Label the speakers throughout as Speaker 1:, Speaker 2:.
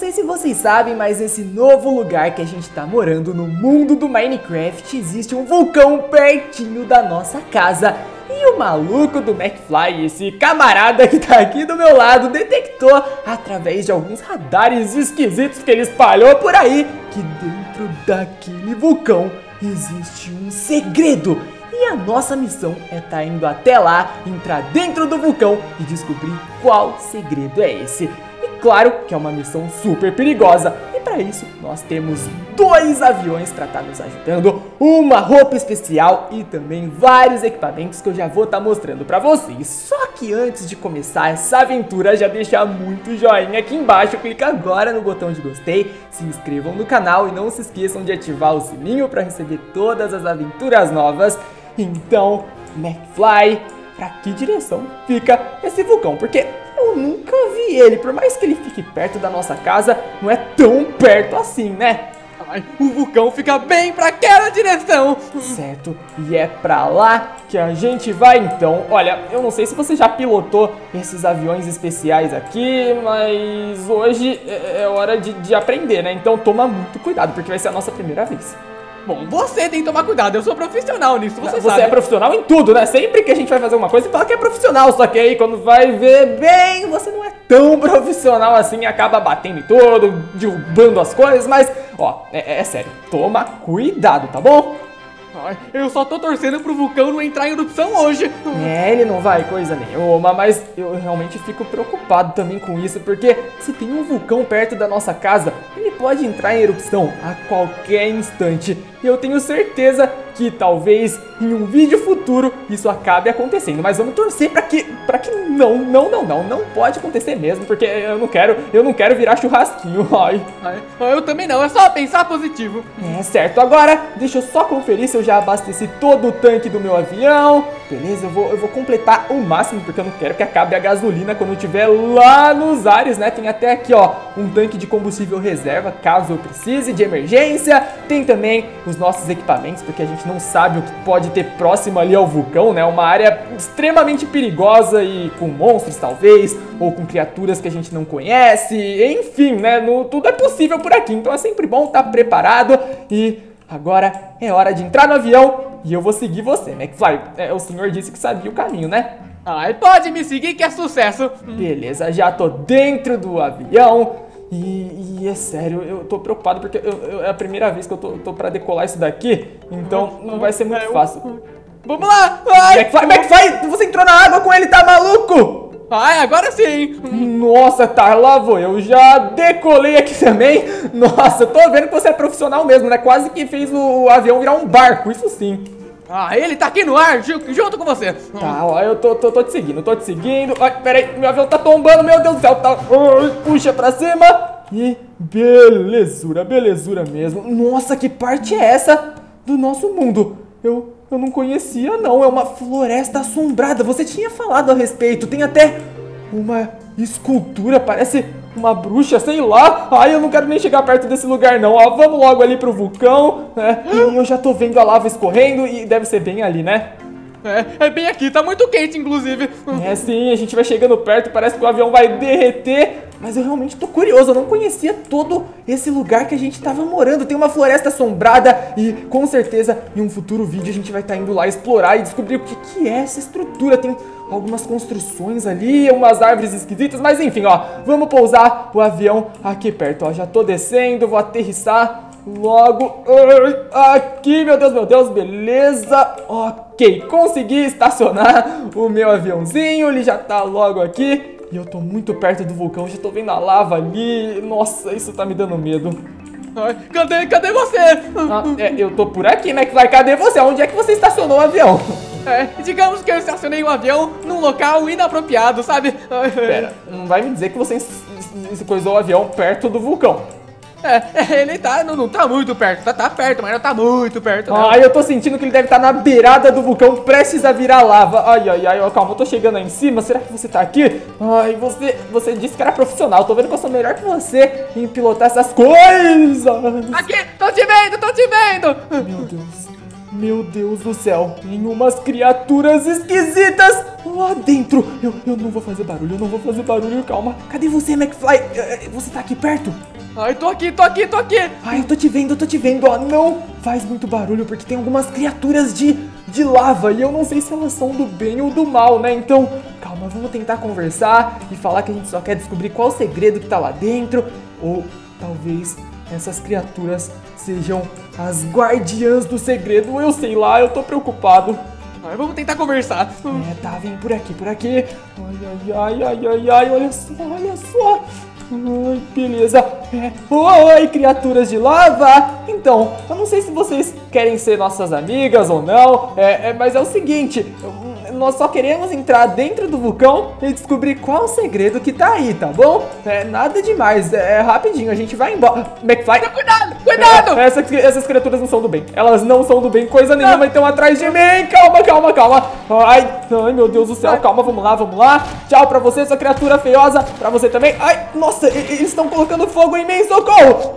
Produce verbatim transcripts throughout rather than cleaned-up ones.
Speaker 1: sei se vocês sabem, mas nesse novo lugar que a gente tá morando no mundo do Minecraft, existe um vulcão pertinho da nossa casa. E o maluco do McFly, esse camarada que tá aqui do meu lado, detectou através de alguns radares esquisitos que ele espalhou por aí que dentro daquele vulcão existe um segredo. E a nossa missão é estar indo até lá, entrar dentro do vulcão e descobrir qual segredo é esse. E claro que é uma missão super perigosa. E para isso nós temos dois aviões para estar nos ajudando, uma roupa especial e também vários equipamentos que eu já vou estar mostrando para vocês. Só que antes de começar essa aventura, já deixa muito joinha aqui embaixo, clica agora no botão de gostei, se inscrevam no canal e não se esqueçam de ativar o sininho para receber todas as aventuras novas. Então, McFly, pra que direção fica esse vulcão? Porque eu nunca vi ele, por mais que ele fique perto da nossa casa, não é tão perto assim, né?
Speaker 2: Ai, o vulcão fica bem pra aquela direção.
Speaker 1: Certo, e é pra lá que a gente vai então. Olha, eu não sei se você já pilotou esses aviões especiais aqui, mas hoje é hora de, de aprender, né? Então toma muito cuidado, porque vai ser a nossa primeira vez.
Speaker 2: Bom, você tem que tomar cuidado, eu sou profissional nisso, você,
Speaker 1: você
Speaker 2: sabe.
Speaker 1: é profissional em tudo, né? Sempre que a gente vai fazer uma coisa, você fala que é profissional, só que aí quando vai ver bem, você não é tão profissional assim, acaba batendo em tudo, derrubando as coisas, mas, ó, é, é sério, toma cuidado, tá bom?
Speaker 2: Ai, eu só tô torcendo pro vulcão não entrar em erupção hoje.
Speaker 1: É, ele não vai coisa nenhuma, mas eu realmente fico preocupado também com isso, porque se tem um vulcão perto da nossa casa, ele pode entrar em erupção a qualquer instante. E eu tenho certeza que talvez em um vídeo futuro isso acabe acontecendo, mas vamos torcer para que para que não, não, não, não, não pode acontecer mesmo, porque eu não quero, eu não quero virar churrasquinho. Ai.
Speaker 2: Ai, eu também não, é só pensar positivo.
Speaker 1: É certo, agora deixa eu só conferir se eu já abasteci todo o tanque do meu avião. Beleza, eu vou, eu vou completar o máximo, porque eu não quero que acabe a gasolina quando eu estiver lá nos ares, né? Tem até aqui, ó, um tanque de combustível reserva, caso eu precise, de emergência. Tem também os nossos equipamentos, porque a gente não sabe o que pode ter próximo ali ao vulcão, né? Uma área extremamente perigosa e com monstros, talvez, ou com criaturas que a gente não conhece. Enfim, né? No, tudo é possível por aqui, então é sempre bom estar preparado. E agora é hora de entrar no avião e eu vou seguir você, McFly. É, o senhor disse que sabia o caminho, né?
Speaker 2: Ai, pode me seguir que é sucesso.
Speaker 1: Beleza, já tô dentro do avião. E, e é sério, eu tô preocupado porque eu, eu, é a primeira vez que eu tô, tô pra decolar isso daqui, então não vai ser muito fácil.
Speaker 2: Vamos lá! Ai.
Speaker 1: McFly, McFly, você entrou na água com ele, tá maluco?
Speaker 2: Ai, agora sim!
Speaker 1: Nossa, tá, lá vou eu, já decolei aqui também. Nossa, tô vendo que você é profissional mesmo, né? Quase que fez o avião virar um barco, isso sim.
Speaker 2: Ah, ele tá aqui no ar, junto com você.
Speaker 1: Tá, ó, eu tô, tô, tô te seguindo, tô te seguindo. Ai, peraí, meu avião tá tombando, meu Deus do céu, tá. Ai, puxa pra cima. E belezura, belezura mesmo. Nossa, que parte é essa do nosso mundo? Eu, eu não conhecia, não. É uma floresta assombrada. Você tinha falado a respeito. Tem até uma escultura, parece uma bruxa, sei lá. Ai, eu não quero nem chegar perto desse lugar, não. Ó, vamos logo ali pro vulcão, né? E eu já tô vendo a lava escorrendo e deve ser bem ali, né?
Speaker 2: É, é bem aqui, tá muito quente, inclusive.
Speaker 1: É sim, a gente vai chegando perto, parece que o avião vai derreter. Mas eu realmente tô curioso, eu não conhecia todo esse lugar que a gente tava morando. Tem uma floresta assombrada e com certeza em um futuro vídeo a gente vai estar indo lá explorar e descobrir o que, que é essa estrutura. Tem algumas construções ali, umas árvores esquisitas, mas enfim, ó, vamos pousar o avião aqui perto, ó. Já tô descendo, vou aterrissar logo aqui, meu Deus, meu Deus, beleza. Ok, consegui estacionar o meu aviãozinho, ele já tá logo aqui. E eu tô muito perto do vulcão, já tô vendo a lava ali. Nossa, isso tá me dando medo.
Speaker 2: Ai, cadê, cadê você?
Speaker 1: Ah, é, eu tô por aqui, McFly, cadê você? Onde é que você estacionou o avião?
Speaker 2: É, digamos que eu estacionei o avião num local inapropriado, sabe?
Speaker 1: Pera, não vai me dizer que você coisou o avião perto do vulcão.
Speaker 2: É, ele tá, não, não tá muito perto, tá, tá perto, mas não tá muito perto, não.
Speaker 1: Ai, eu tô sentindo que ele deve estar na beirada do vulcão, prestes a virar lava. Ai, ai, ai, ó, calma, eu tô chegando aí em cima, será que você tá aqui? Ai, você, você disse que era profissional, tô vendo que eu sou melhor que você em pilotar essas coisas.
Speaker 2: Aqui, tô te vendo, tô te vendo.
Speaker 1: Meu Deus, meu Deus do céu, tem umas criaturas esquisitas lá dentro. Eu, eu não vou fazer barulho, eu não vou fazer barulho, calma. Cadê você, McFly? Você tá aqui perto?
Speaker 2: Ai, tô aqui, tô aqui, tô aqui.
Speaker 1: Ai, eu tô te vendo, eu tô te vendo, ó. Não faz muito barulho, porque tem algumas criaturas de, de lava. E eu não sei se elas são do bem ou do mal, né? Então, calma, vamos tentar conversar e falar que a gente só quer descobrir qual o segredo que tá lá dentro. Ou talvez essas criaturas sejam as guardiãs do segredo. Eu sei lá, eu tô preocupado.
Speaker 2: Ai, vamos tentar conversar.
Speaker 1: É, tá, vem por aqui, por aqui. Ai, ai, ai, ai, ai, ai, olha só, olha só. Ai, beleza. É. Oi, criaturas de lava. Então, eu não sei se vocês querem ser nossas amigas ou não, é, é, mas é o seguinte, nós só queremos entrar dentro do vulcão e descobrir qual o segredo que tá aí, tá bom? É nada demais, é, é rapidinho, a gente vai embora. McFly,
Speaker 2: cuidado, cuidado!
Speaker 1: É, essas, essas criaturas não são do bem, elas não são do bem, coisa nenhuma, então atrás de mim. Calma, calma, calma. Ai, ai, meu Deus do céu, calma, vamos lá, vamos lá. Tchau pra você, sua criatura feiosa, pra você também. Ai, nossa, eles estão colocando fogo em mim, socorro!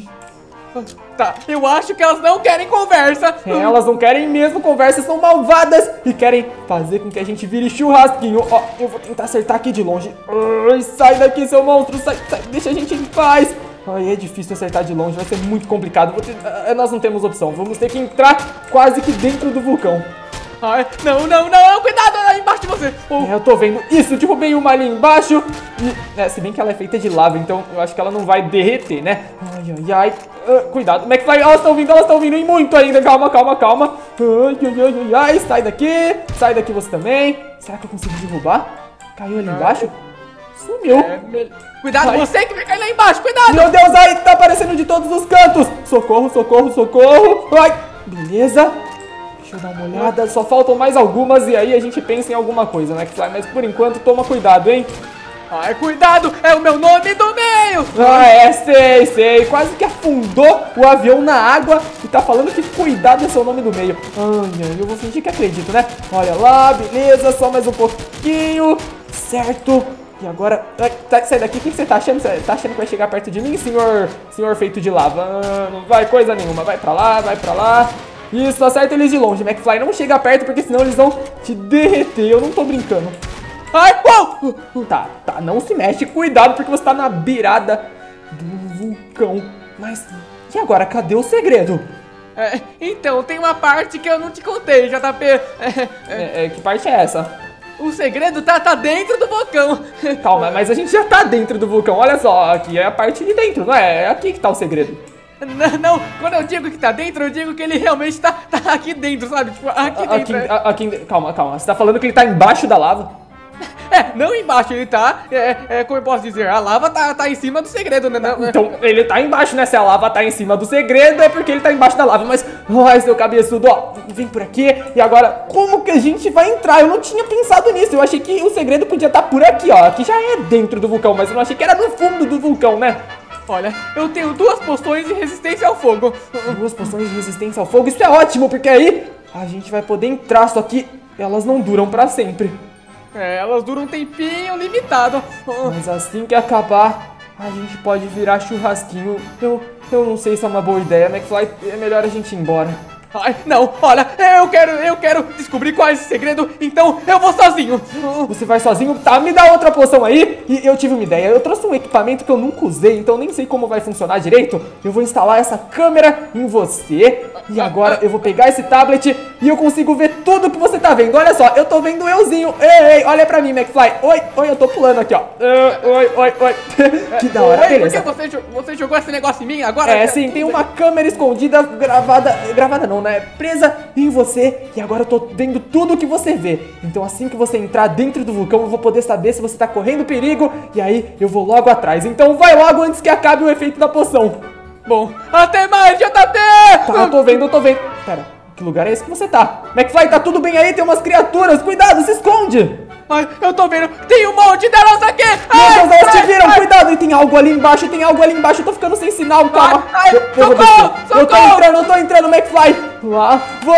Speaker 2: Tá, eu acho que elas não querem conversa.
Speaker 1: É, elas não querem mesmo conversa, são malvadas e querem fazer com que a gente vire churrasquinho. Ó, eu vou tentar acertar aqui de longe. Ai, sai daqui, seu monstro, sai, sai, deixa a gente em paz. Ai, é difícil acertar de longe, vai ser muito complicado. Vou ter, nós não temos opção, vamos ter que entrar quase que dentro do vulcão.
Speaker 2: Ai, não, não, não, cuidado lá embaixo de você.
Speaker 1: Oh. É, eu tô vendo isso, derrubei uma ali embaixo. E, é, se bem que ela é feita de lava, então eu acho que ela não vai derreter, né? Ai, ai, ai. Uh, cuidado, McFly, elas estão vindo, elas estão vindo e muito ainda. Calma, calma, calma. Ai, ai, ai, ai, ai, sai daqui. Sai daqui você também. Será que eu consigo derrubar? Caiu ali embaixo? Sumiu.
Speaker 2: É, me... Cuidado, ai. Você que vai cair lá embaixo, cuidado.
Speaker 1: Meu Deus, ai, tá aparecendo de todos os cantos. Socorro, socorro, socorro. Ai, beleza. Deixa eu dar uma olhada, só faltam mais algumas e aí a gente pensa em alguma coisa, né, McFly? Mas por enquanto, toma cuidado, hein?
Speaker 2: Ai, cuidado, é o meu nome do meio!
Speaker 1: Ah, é, sei, sei, quase que afundou o avião na água e tá falando que cuidado é seu nome do meio. Ai, ai, eu vou fingir que acredito, né? Olha lá, beleza, só mais um pouquinho, certo? E agora, tá, sai daqui, o que você tá achando? Você tá achando que vai chegar perto de mim, senhor, senhor feito de lava? Ah, não vai coisa nenhuma, vai pra lá, vai pra lá. Isso, acerta eles de longe, McFly, não chega perto porque senão eles vão te derreter, eu não tô brincando. Ai, uou! Tá, tá, não se mexe, cuidado porque você tá na beirada do vulcão. Mas, e agora, cadê o segredo?
Speaker 2: É, então, tem uma parte que eu não te contei, J P. É,
Speaker 1: é, é, que parte é essa?
Speaker 2: O segredo tá, tá dentro do vulcão.
Speaker 1: Calma, mas a gente já tá dentro do vulcão, olha só, aqui é a parte de dentro, não é? É aqui que tá o segredo.
Speaker 2: Não, não, quando eu digo que tá dentro, eu digo que ele realmente tá, tá aqui dentro, sabe? Tipo, aqui dentro.
Speaker 1: Aqui, aqui, calma, calma, você tá falando que ele tá embaixo da lava?
Speaker 2: É, não embaixo, ele tá, é, é, como eu posso dizer, a lava tá, tá em cima do segredo, né? Não,
Speaker 1: então, ele tá embaixo, né? Se a lava tá em cima do segredo, é porque ele tá embaixo da lava. Mas, ai, seu cabeçudo, ó, vem por aqui. E agora, como que a gente vai entrar? Eu não tinha pensado nisso, eu achei que o segredo podia estar por aqui, ó. Aqui já é dentro do vulcão, mas eu não achei que era no fundo do vulcão, né?
Speaker 2: Olha, eu tenho duas poções de resistência ao fogo.
Speaker 1: Duas poções de resistência ao fogo? Isso é ótimo, porque aí a gente vai poder entrar, só que elas não duram pra sempre.
Speaker 2: É, elas duram um tempinho limitado.
Speaker 1: Mas assim que acabar, a gente pode virar churrasquinho. Eu, eu não sei se é uma boa ideia, McFly, é melhor a gente ir embora.
Speaker 2: Ai, não, olha, eu quero, eu quero descobrir qual é esse segredo, então eu vou sozinho.
Speaker 1: Você vai sozinho? Tá, me dá outra poção aí. E eu tive uma ideia, eu trouxe um equipamento que eu nunca usei, então nem sei como vai funcionar direito. Eu vou instalar essa câmera em você e agora eu vou pegar esse tablet e eu consigo ver tudo que você tá vendo. Olha só, eu tô vendo euzinho. Ei, ei, olha pra mim, McFly. Oi, oi, eu tô pulando aqui, ó. Uh, oi, oi, oi. Que da hora,
Speaker 2: oi,
Speaker 1: beleza.
Speaker 2: Por que você, você jogou esse negócio em mim agora?
Speaker 1: É, sim, tem uma câmera escondida, gravada, gravada não, né? Presa em você e agora eu tô vendo tudo que você vê. Então assim que você entrar dentro do vulcão, eu vou poder saber se você tá correndo perigo e aí eu vou logo atrás. Então vai logo antes que acabe o efeito da poção.
Speaker 2: Bom, até mais, J P!
Speaker 1: Tá, eu tô vendo, eu tô vendo. Pera, que lugar é esse que você tá? McFly, tá tudo bem aí? Tem umas criaturas, cuidado, se esconde!
Speaker 2: Ai, eu tô vendo, tem um monte delas aqui!
Speaker 1: Meu Deus, elas te viram, cuidado! E tem algo ali embaixo, tem algo ali embaixo, eu tô ficando sem sinal, calma!
Speaker 2: Ai, ai,
Speaker 1: eu, eu vou descer. Eu tô entrando, eu tô entrando, McFly! Lá, vou!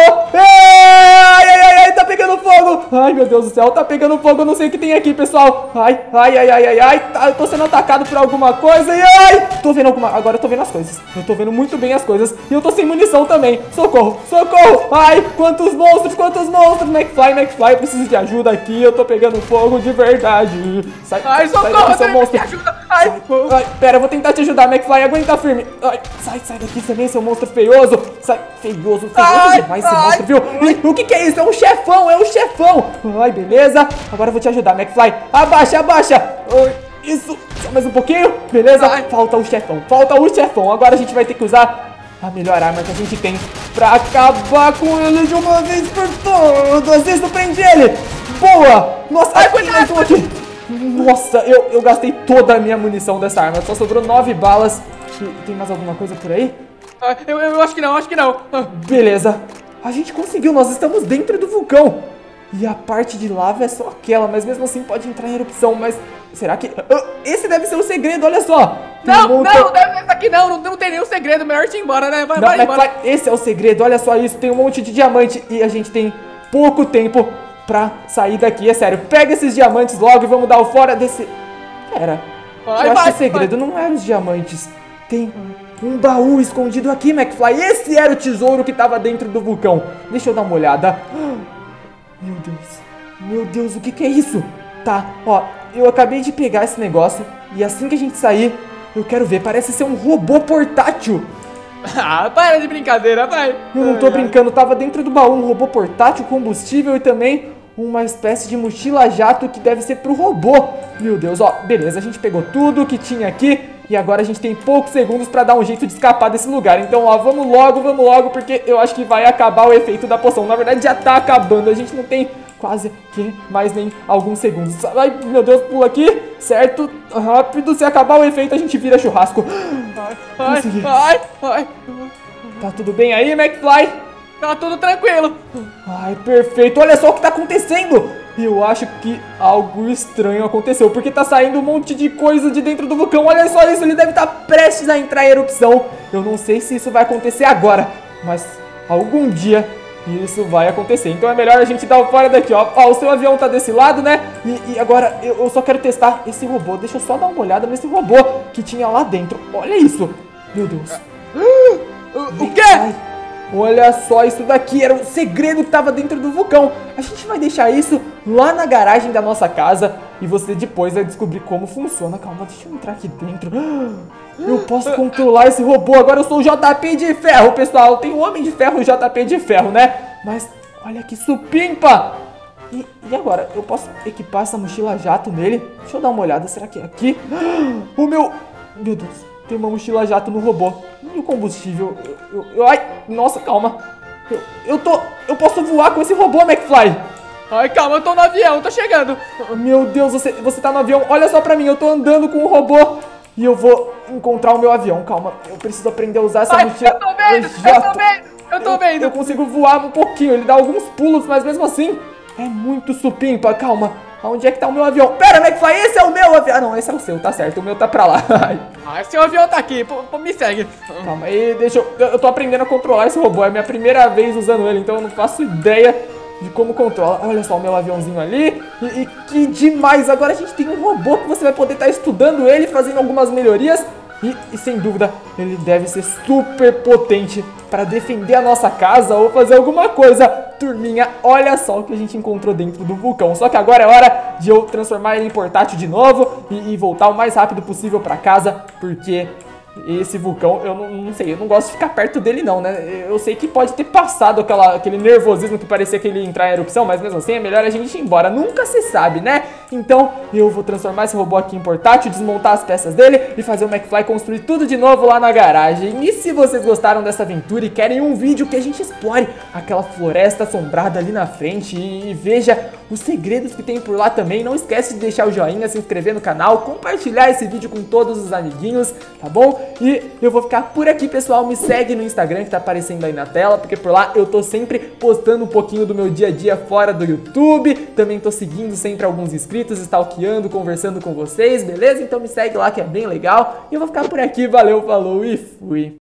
Speaker 1: Ai, ai, ai, ai, tá pegando fogo! Ai, meu Deus do céu, tá pegando fogo, eu não sei o que tem aqui, pessoal! Ai, ai, ai, ai, ai, ai, tá, eu tô sendo atacado por alguma coisa e ai! Tô vendo alguma, agora eu tô vendo as coisas, eu tô vendo muito bem as coisas e eu tô sem munição também, socorro, socorro! Ai, quantos monstros, quantos monstros, McFly, McFly, eu preciso de ajuda aqui, eu tô pegando fogo de verdade! Sai,
Speaker 2: ai, socorro,
Speaker 1: sai daqui, seu monstro!
Speaker 2: Me ajuda! Ai,
Speaker 1: Sai. Ai, pera, eu vou tentar te ajudar, McFly, aguenta firme. Ai, sai, sai daqui também, seu monstro feioso. Sai, feioso, feioso
Speaker 2: Ai,
Speaker 1: demais esse
Speaker 2: ai.
Speaker 1: monstro, viu? Ih, o que que é isso? É um chefão, é um chefão. Ai, beleza. Agora eu vou te ajudar, McFly. Abaixa, abaixa. Ai, isso, só mais um pouquinho. Beleza,
Speaker 2: Ai.
Speaker 1: falta o chefão, falta o chefão. Agora a gente vai ter que usar a melhor arma que a gente tem pra acabar com ele de uma vez por todas. Isso, prende ele. Boa. Nossa, ai, mais um aqui. Nossa, eu, eu gastei toda a minha munição dessa arma. Só sobrou nove balas. Tem mais alguma coisa por aí?
Speaker 2: ai, eu, eu acho que não, acho que não. Ah,
Speaker 1: Beleza. A gente conseguiu, nós estamos dentro do vulcão. E a parte de lava é só aquela, mas mesmo assim pode entrar em erupção. Mas será que... Ah, esse deve ser o segredo, olha só. Tem
Speaker 2: Não,
Speaker 1: um
Speaker 2: não,
Speaker 1: monte-
Speaker 2: não deve ser isso aqui não, não, não tem nenhum segredo, melhor ir embora, né? Vai,
Speaker 1: Não,
Speaker 2: vai
Speaker 1: mas
Speaker 2: embora.
Speaker 1: vai- esse é o segredo, olha só isso. Tem um monte de diamante e a gente tem pouco tempo pra sair daqui. É sério, pega esses diamantes logo e vamos dar o fora desse... Pera,
Speaker 2: Vai,
Speaker 1: eu acho
Speaker 2: vai,
Speaker 1: que o segredo não era os diamantes. Tem um baú escondido aqui, McFly. Esse era o tesouro que tava dentro do vulcão. Deixa eu dar uma olhada. Meu Deus, meu Deus, o que que é isso? Tá, ó, eu acabei de pegar esse negócio e assim que a gente sair, eu quero ver. Parece ser um robô portátil.
Speaker 2: Ah, para de brincadeira, vai.
Speaker 1: Eu não tô
Speaker 2: Ai, ai.
Speaker 1: brincando, tava dentro do baú um robô portátil, combustível e também uma espécie de mochila-jato que deve ser pro robô. Meu Deus, ó, beleza, a gente pegou tudo que tinha aqui e agora a gente tem poucos segundos pra dar um jeito de escapar desse lugar. Então, ó, vamos logo, vamos logo, porque eu acho que vai acabar o efeito da poção. Na verdade, já tá acabando, a gente não tem quase que mais nem alguns segundos. Ai, meu Deus, pula aqui, certo, rápido, se acabar o efeito a gente vira churrasco.
Speaker 2: Ai,
Speaker 1: Consegui.
Speaker 2: ai, ai.
Speaker 1: Tá tudo bem aí, McFly?
Speaker 2: Tá tudo tranquilo.
Speaker 1: Ai, perfeito. Olha só o que tá acontecendo. Eu acho que algo estranho aconteceu, porque tá saindo um monte de coisa de dentro do vulcão. Olha só isso, ele deve estar prestes a entrar em erupção. Eu não sei se isso vai acontecer agora, mas algum dia isso vai acontecer. Então é melhor a gente dar o fora daqui, ó. Ó, o seu avião tá desse lado, né? E, e agora eu, eu só quero testar esse robô. Deixa eu só dar uma olhada nesse robô que tinha lá dentro. Olha isso. Meu Deus.
Speaker 2: O, o quê?
Speaker 1: Ai, olha só isso daqui, era um segredo que tava dentro do vulcão. A gente vai deixar isso lá na garagem da nossa casa e você depois vai descobrir como funciona. Calma, deixa eu entrar aqui dentro. Eu posso controlar esse robô, agora eu sou o J P de ferro, pessoal. Tem o Homem de Ferro e o J P de ferro, né? Mas olha que supimpa. E, e agora, eu posso equipar essa mochila jato nele? Deixa eu dar uma olhada, será que é aqui? O meu... Meu Deus, tem uma mochila jato no robô. E o combustível? Eu, eu, eu- ai, nossa, calma. Eu, eu tô... Eu posso voar com esse robô, McFly.
Speaker 2: Ai, calma, eu tô no avião, tô chegando.
Speaker 1: Meu Deus, você, você tá no avião. Olha só pra mim, eu tô andando com o robô. E eu vou encontrar o meu avião. Calma, eu preciso aprender a usar essa
Speaker 2: Ai,
Speaker 1: mochila
Speaker 2: eu tô vendo, eu
Speaker 1: jato.
Speaker 2: tô vendo, eu tô
Speaker 1: Eu,
Speaker 2: vendo.
Speaker 1: eu consigo voar um pouquinho. Ele dá alguns pulos, mas mesmo assim... É muito supimpa, calma. Aonde é que tá o meu avião? Pera, McFly, esse é o meu avião. Ah, não, esse é o seu, tá certo. O meu tá pra lá. Ai,
Speaker 2: Ah, seu avião tá aqui, pô, pô, me segue.
Speaker 1: calma aí, deixa eu... eu... Eu tô aprendendo a controlar esse robô. É a minha primeira vez usando ele, então eu não faço ideia de como controla. Olha só o meu aviãozinho ali. E, e que demais. Agora a gente tem um robô que você vai poder estar estudando ele, fazendo algumas melhorias. E, e sem dúvida, ele deve ser super potente para defender a nossa casa ou fazer alguma coisa. Turminha, olha só o que a gente encontrou dentro do vulcão. Só que agora é hora de eu transformar ele em portátil de novo e, e voltar o mais rápido possível para casa, porque esse vulcão, eu não, não sei, eu não gosto de ficar perto dele não, né? Eu sei que pode ter passado aquela, aquele nervosismo que parecia que ele ia entrar em erupção, mas mesmo assim é melhor a gente ir embora, nunca se sabe, né? Então eu vou transformar esse robô aqui em portátil, desmontar as peças dele e fazer o McFly construir tudo de novo lá na garagem. E se vocês gostaram dessa aventura e querem um vídeo que a gente explore aquela floresta assombrada ali na frente e, e veja os segredos que tem por lá também, não esquece de deixar o joinha, se inscrever no canal, compartilhar esse vídeo com todos os amiguinhos, tá bom? E eu vou ficar por aqui, pessoal. Me segue no Instagram que tá aparecendo aí na tela, porque por lá eu tô sempre postando um pouquinho do meu dia a dia fora do YouTube. Também tô seguindo sempre alguns inscritos, stalkeando, conversando com vocês, beleza? Então me segue lá que é bem legal. E eu vou ficar por aqui. Valeu, falou e fui!